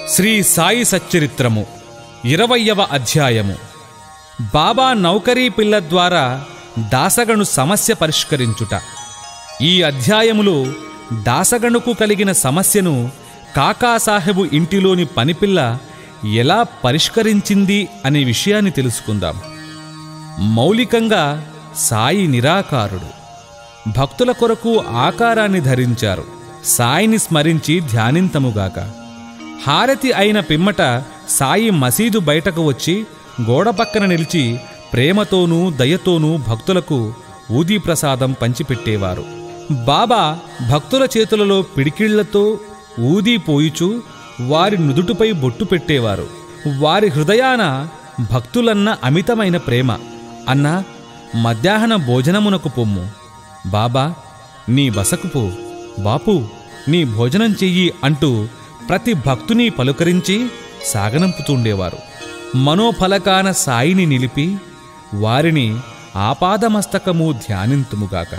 శ్రీ సాయి సచ్చరిత్రము 20వ అధ్యాయము. బాబా నౌకరీ పిల్ల ద్వారా దాసగను సమస్య పరిష్కరించుట. ఈ అధ్యాయములో దాసగనుకు కలిగిన సమస్యను కాకాసాహెబు ఇంటిలోని పనిపిల్ల ఎలా పరిష్కరించింది అనే విషయాన్ని తెలుసుకుందాం. మౌలికంగా సాయి నిరాకారుడు. భక్తుల కొరకు ఆకారాన్ని ధరించారు. సాయిని స్మరించి ధ్యానింతముగాక. హారతి అయిన పిమ్మట సాయి మసీదు బయటకు వచ్చి గోడ పక్కన నిలిచి ప్రేమతోనూ దయతోనూ భక్తులకు ఊదీ ప్రసాదం పంచిపెట్టేవారు. బాబా భక్తుల చేతులలో పిడికిళ్లతో ఊదీ పోయిచూ వారి నుదుటిపై బొట్టు పెట్టేవారు. వారి హృదయాన భక్తులన్న అమితమైన ప్రేమ. అన్నా, మధ్యాహ్న భోజనమునకు పొమ్ము. బాబా, నీ బసకు పో. బాపు, నీ భోజనం చెయ్యి అంటూ ప్రతి భక్తుని పలుకరించి సాగనంపుతుండేవారు. మనోఫలకాన సాయిని నిలిపి వారిని ఆపాదమస్తకము ధ్యానింతుముగాక.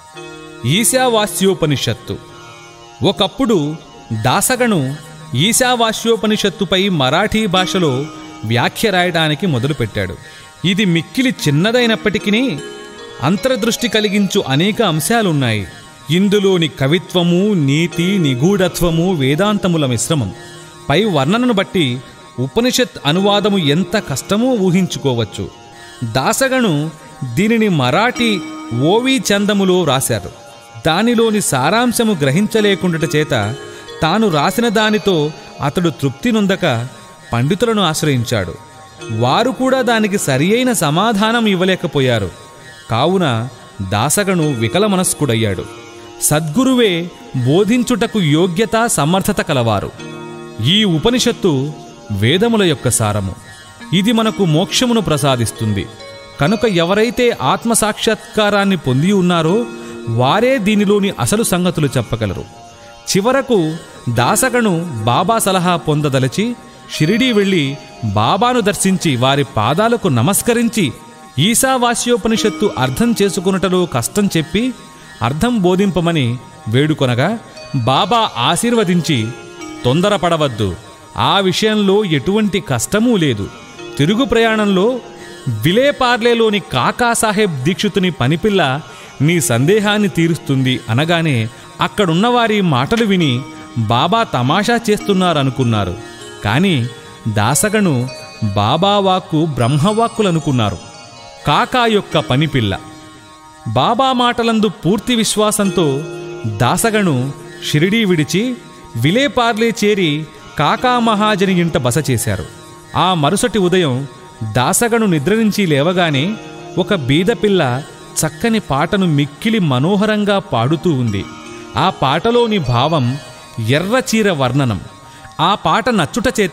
ఈశావాస్యోపనిషత్తు. ఒకప్పుడు దాసగను ఈశావాస్యోపనిషత్తుపై మరాఠీ భాషలో వ్యాఖ్య రాయడానికి మొదలుపెట్టాడు. ఇది మిక్కిలి చిన్నదైనప్పటికీ అంతర్దృష్టి కలిగించు అనేక అంశాలున్నాయి. ఇందులోని కవిత్వము, నీతి, నిగూఢత్వము వేదాంతముల మిశ్రమం. పై వర్ణనను బట్టి ఉపనిషత్ అనువాదము ఎంత కష్టమో ఊహించుకోవచ్చు. దాసగను దీనిని మరాఠీ ఓవి చందములో రాశారు. దానిలోని సారాంశము గ్రహించలేకుండుట చేత తాను రాసిన దానితో అతడు తృప్తి నొందక పండితులను ఆశ్రయించాడు. వారు కూడా దానికి సరియైన సమాధానం ఇవ్వలేకపోయారు. కావున దాసగను వికలమనస్కుడయ్యాడు. సద్గురువే బోధించుటకు యోగ్యత, సమర్థత కలవారు. ఈ ఉపనిషత్తు వేదముల యొక్క సారము. ఇది మనకు మోక్షమును ప్రసాదిస్తుంది. కనుక ఎవరైతే ఆత్మసాక్షాత్కారాన్ని పొంది ఉన్నారో వారే దీనిలోని అసలు సంగతులు చెప్పగలరు. చివరకు దాసగను బాబా సలహా పొందదలచి షిరిడీ వెళ్ళి బాబాను దర్శించి వారి పాదాలకు నమస్కరించి ఈశావాస్యోపనిషత్తు అర్థం చేసుకున్నటలో కష్టం చెప్పి అర్థం బోధింపమని వేడుకొనగా బాబా ఆశీర్వదించి, తొందరపడవద్దు, ఆ విషయంలో ఎటువంటి కష్టమూ లేదు. తిరుగు ప్రయాణంలో విలేపార్లేలోని కాకాసాహెబ్ దీక్షితుని పనిపిల్ల నీ సందేహాన్ని తీరుస్తుంది అనగానే అక్కడున్నవారి మాటలు విని బాబా తమాషా చేస్తున్నారనుకున్నారు. కాని దాసగను బాబా వాక్కు బ్రహ్మవాక్కులనుకున్నారు. కాకా యొక్క పనిపిల్ల. బాబా మాటలందు పూర్తి విశ్వాసంతో దాసగను షిరిడీ విడిచి విలేపార్లే చేరి కాకా మహాజని ఇంట బస చేశారు. ఆ మరుసటి ఉదయం దాసగను నిద్ర నుంచి లేవగానే ఒక బీదపిల్ల చక్కని పాటను మిక్కిలి మనోహరంగా పాడుతూ ఉంది. ఆ పాటలోని భావం ఎర్రచీర వర్ణనం. ఆ పాట నచ్చుట చేత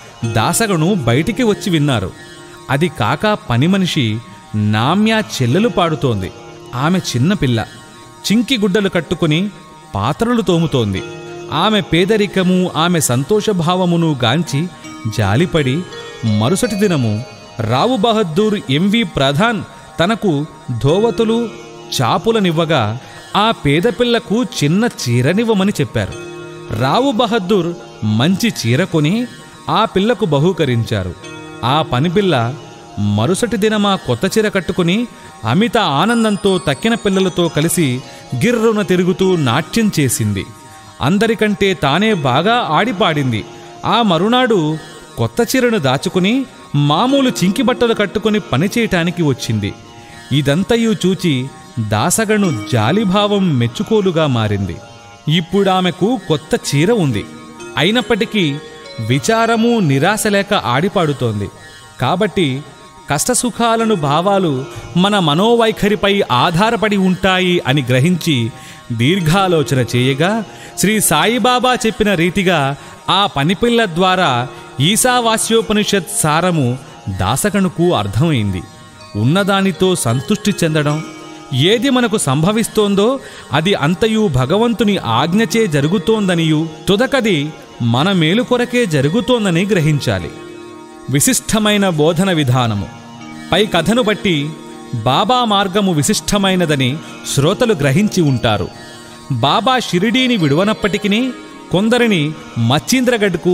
దాసగను బయటికి వచ్చి విన్నారు. అది కాకా పని మనిషి నామ్యా చెల్లెలు పాడుతోంది. ఆమె చిన్నపిల్ల, చింకి గుడ్డలు కట్టుకుని పాత్రలు తోముతోంది. ఆమె పేదరికము, ఆమె సంతోషభావమును గాంచి జాలిపడి మరుసటి దినము రావు బహద్దూర్ ఎంవి ప్రధాన్ తనకు ధోవతులు, చాపులనివ్వగా ఆ పేదపిల్లకు చిన్న చీరనివ్వమని చెప్పారు. రావు బహద్దూర్ మంచి చీర కొని ఆ పిల్లకు బహూకరించారు. ఆ పనిపిల్ల మరుసటి దినమా కొత్త చీర కట్టుకుని అమిత ఆనందంతో తక్కిన పిల్లలతో కలిసి గిర్రున తిరుగుతూ నాట్యం చేసింది. అందరికంటే తానే బాగా ఆడిపాడింది. ఆ మరునాడు కొత్త చీరను దాచుకుని మామూలు చింకిబట్టలు కట్టుకుని పనిచేయటానికి వచ్చింది. ఇదంతయు చూచి దాసగను జాలిభావం మెచ్చుకోలుగా మారింది. ఇప్పుడామెకు కొత్త చీర ఉంది. అయినప్పటికీ విచారము, నిరాశ లేక ఆడిపాడుతోంది. కాబట్టి కష్టసుఖాలను భావాలు మన మనోవైఖరిపై ఆధారపడి ఉంటాయి అని గ్రహించి దీర్ఘాలోచన చేయగా శ్రీ సాయిబాబా చెప్పిన రీతిగా ఆ పనిపిల్ల ద్వారా ఈశావాస్యోపనిషత్ సారము దాసగనుకు అర్థమైంది. ఉన్నదానితో సంతృష్టి చెందడం, ఏది మనకు సంభవిస్తోందో అది అంతయు భగవంతుని ఆజ్ఞచే జరుగుతోందనియు తుదకది మన మేలు కొరకే జరుగుతోందని గ్రహించాలి. విశిష్టమైన బోధన విధానము. పై కథను బట్టి బాబా మార్గము విశిష్టమైనదని శ్రోతలు గ్రహించి ఉంటారు. బాబా షిరిడీని విడువనప్పటికీ కొందరిని మచ్చీంద్రగఢ్కు,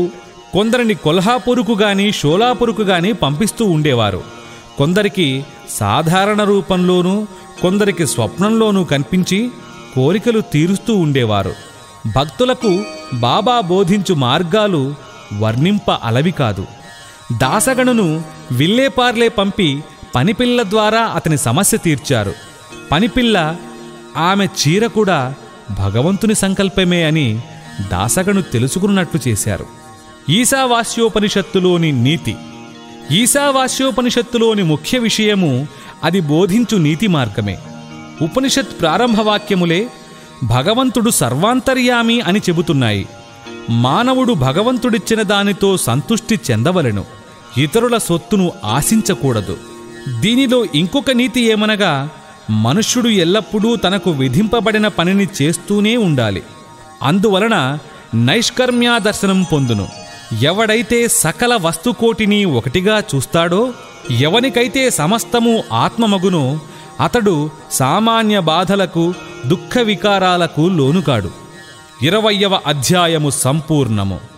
కొందరిని కొల్హాపూరుకు గాని షోలాపూరుకు గాని పంపిస్తూ ఉండేవారు. కొందరికి సాధారణ రూపంలోనూ కొందరికి స్వప్నంలోనూ కనిపించి కోరికలు తీరుస్తూ ఉండేవారు. భక్తులకు బాబా బోధించు మార్గాలు వర్ణింప అలవి కాదు. దాసగణును విల్లేపార్లే పంపి పనిపిల్ల ద్వారా అతని సమస్య తీర్చారు. పనిపిల్ల ఆమె చీర కూడా భగవంతుని సంకల్పమే అని దాసగణు తెలుసుకున్నట్లు చేశారు. ఈశావాస్యోపనిషత్తులోని నీతి. ఈశావాస్యోపనిషత్తులోని ముఖ్య విషయము అది బోధించు నీతి మార్గమే. ఉపనిషత్ ప్రారంభవాక్యములే భగవంతుడు సర్వాంతర్యామి అని చెబుతున్నాయి. మానవుడు భగవంతుడిచ్చిన దానితో సంతుష్టి చెందవలెను, ఇతరుల సొత్తును ఆశించకూడదు. దీనిలో ఇంకొక నీతి ఏమనగా, మనుష్యుడు ఎల్లప్పుడూ తనకు విధింపబడిన పనిని చేస్తూనే ఉండాలి. అందువలన నైష్కర్మ్యాదర్శనం పొందును. ఎవడైతే సకల వస్తుకోటిని ఒకటిగా చూస్తాడో, ఎవనికైతే సమస్తము ఆత్మమగునో, అతడు సామాన్య బాధలకు దుఃఖ వికారాలకు లోనుకాడు. 20వ అధ్యాయము సంపూర్ణము.